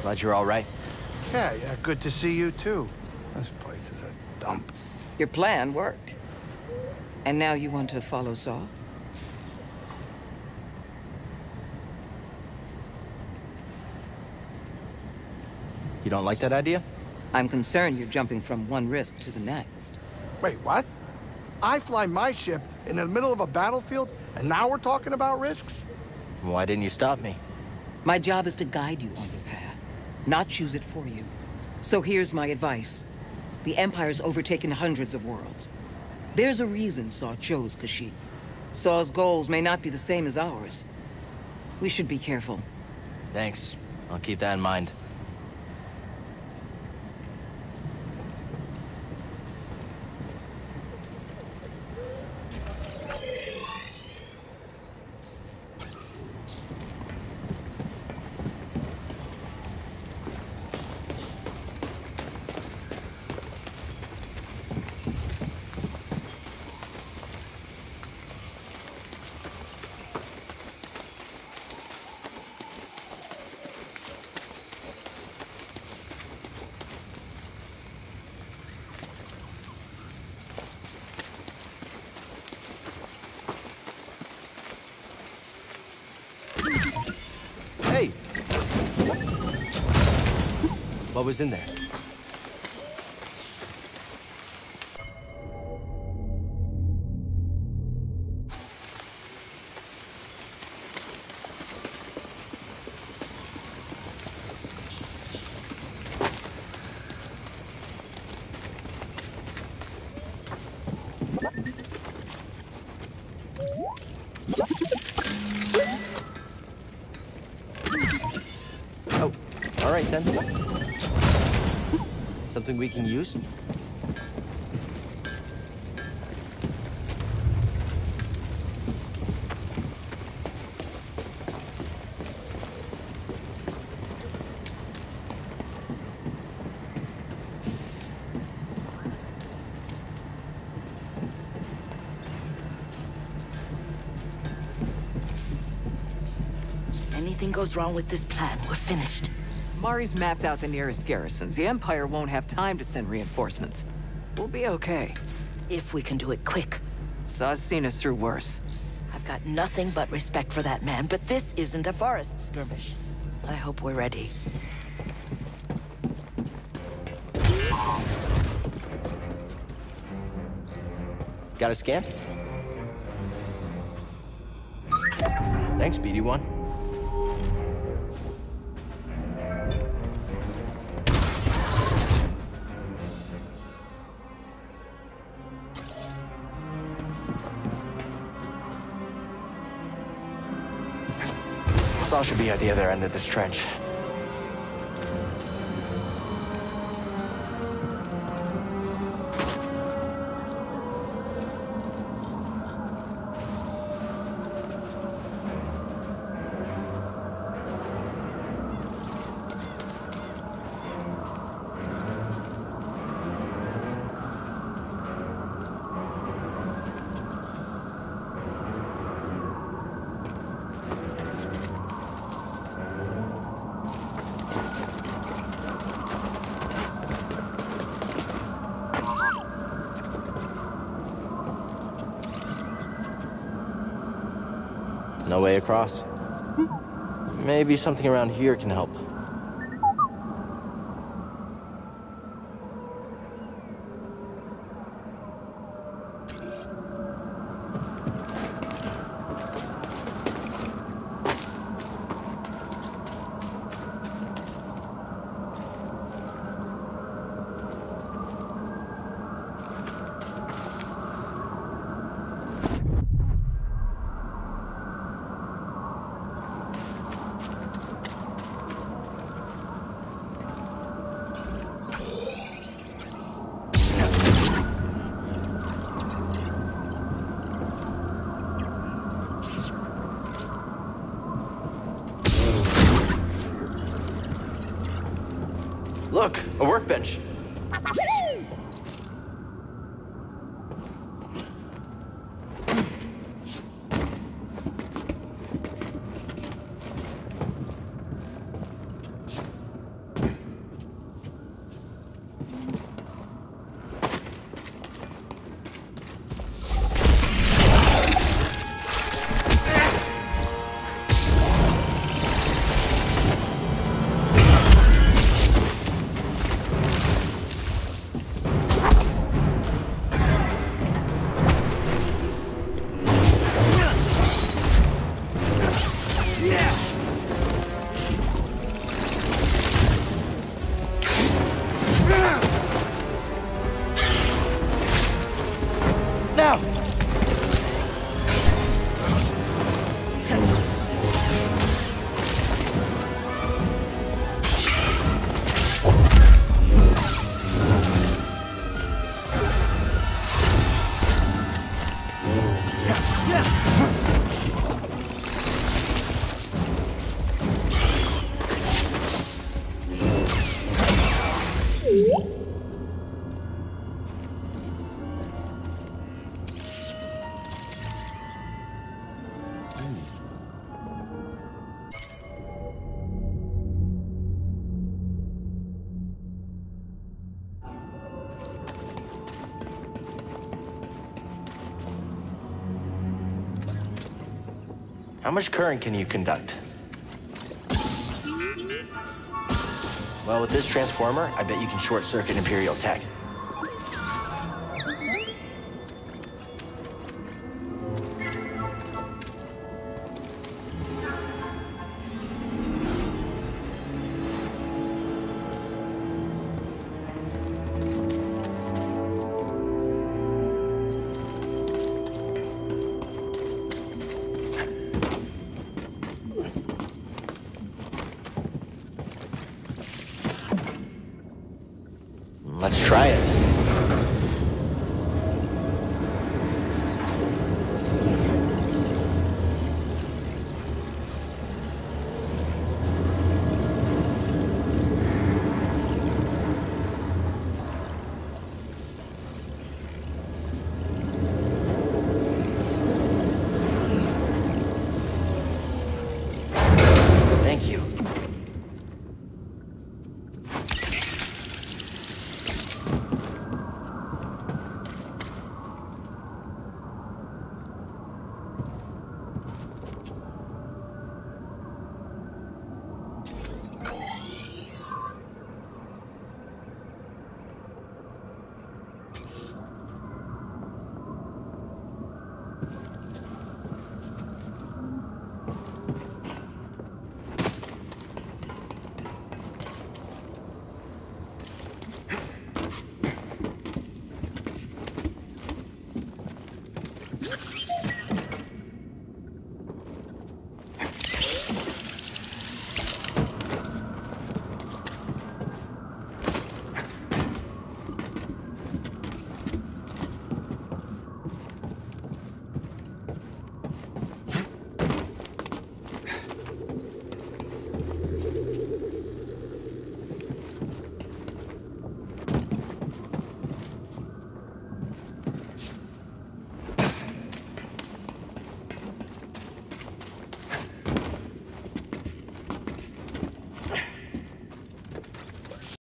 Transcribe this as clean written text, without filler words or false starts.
Glad you're all right. Yeah, good to see you too. This place is a dump. Your plan worked. And now you want to follow Saul? You don't like that idea? I'm concerned you're jumping from one risk to the next. Wait, what? I fly my ship in the middle of a battlefield, and now we're talking about risks? Why didn't you stop me? My job is to guide you on your path, not choose it for you. So here's my advice. The Empire's overtaken hundreds of worlds. There's a reason Saul chose Kashyyyk. Saul's goals may not be the same as ours. We should be careful. Thanks. I'll keep that in mind. Hey! What was in there? Oh, all right then. Something we can use? Anything goes wrong with this plan, we're finished. Mari's mapped out the nearest garrisons. The Empire won't have time to send reinforcements. We'll be okay. If we can do it quick. Saw's seen us through worse. I've got nothing but respect for that man, but this isn't a forest skirmish. I hope we're ready. Got a scan? Thanks, BD-1. Saul should be at the other end of this trench. No way across. Maybe something around here can help. Look, a workbench. How much current can you conduct? Well, with this transformer, I bet you can short-circuit Imperial tech. Let's try it. Thank you.